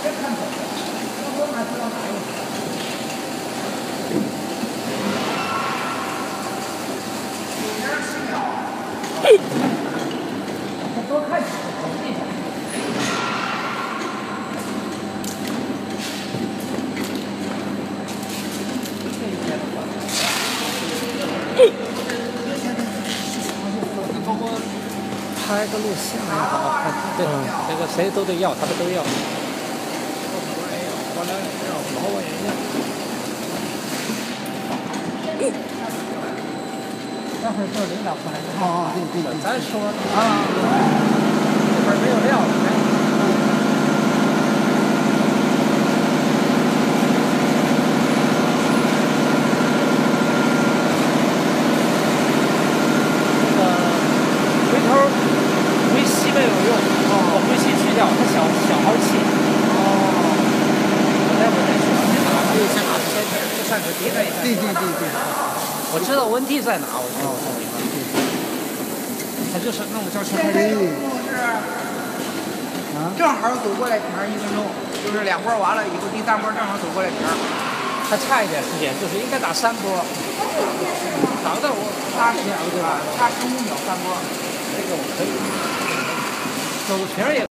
别看走，那我哪知道哪有？9.7秒。再多看几个，统计一下。 拍个录像也好看，对，这个谁都得要，他们都要。我来要，老我也要。待会儿叫领导过来。哦，对，咱说啊，这边没有料了。对，我知道问题在哪，我知道。他就是弄个叫什么？ 正好走过来瓶1分钟，就是2波完了以后，第3波正好走过来瓶。 还差一点时间，就是应该打3波。打到我80秒对吧？ 差15秒3波。 这个我可以。走瓶也。